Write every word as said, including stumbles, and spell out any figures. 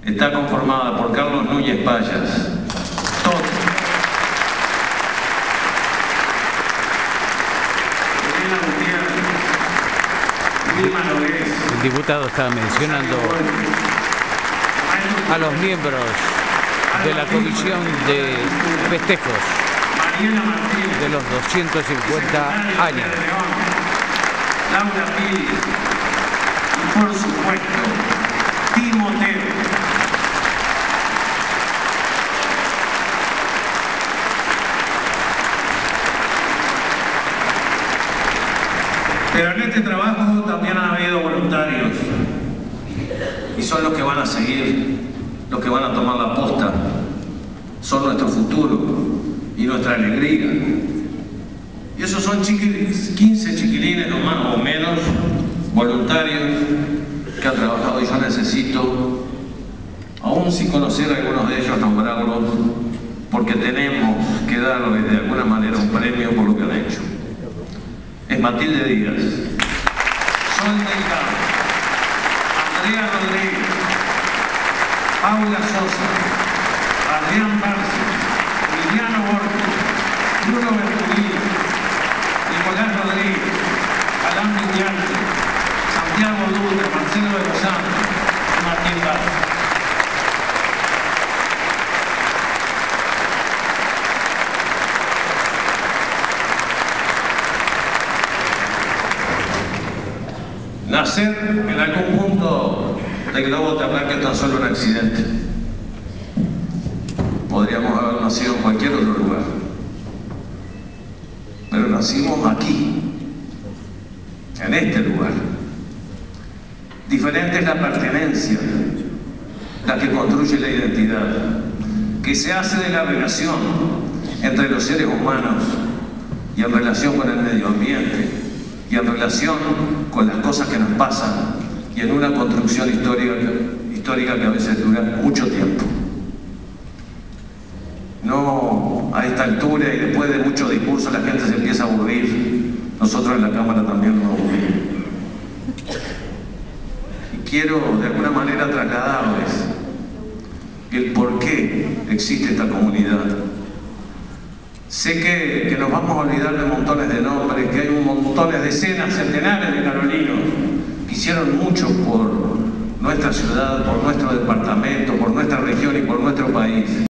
está conformada por Carlos Núñez Payas, Tot, Elena Gutiérrez, Wilma Nogués. El diputado estaba mencionando a los miembros de la comisión de festejos de los doscientos cincuenta años. Laura Pili y por supuesto Timoteo. Pero en este trabajo también han habido voluntarios y son los que van a seguir, los que van a tomar la posta, son nuestro futuro y nuestra alegría. Y esos son quince chiquilines no más o menos voluntarios que han trabajado, y yo necesito, aún sin conocer a algunos de ellos, nombrarlos, porque tenemos que darles de alguna manera un premio por lo que han hecho. Es Matilde Díaz, Sol Delgado, Andrea Rodríguez, Paula Sosa, Adrián Barcia, Liliano Borges, Bruno Bertolini, Nicolás Rodríguez, Alán Viñarte, Santiago Dutra, Marcelo de los Santos y Martín Barcia. Nacer en algún punto del globo terráqueo es tan solo un accidente. Podríamos haber nacido en cualquier otro lugar, pero nacimos aquí, en este lugar. Diferente es la pertenencia, la que construye la identidad, que se hace de la relación entre los seres humanos y en relación con el medio ambiente y en relación con las cosas que nos pasan y en una construcción histórica, histórica que a veces dura mucho tiempo. No a esta altura y después de mucho discurso la gente se empieza a aburrir. Nosotros en la Cámara también nos aburrimos. Y quiero de alguna manera trasladarles el por qué existe esta comunidad. Sé que, que nos vamos a olvidar de montones de nombres, que hay un montones, decenas, centenares de carolinos que hicieron mucho por nuestra ciudad, por nuestro departamento, por nuestra región y por nuestro país.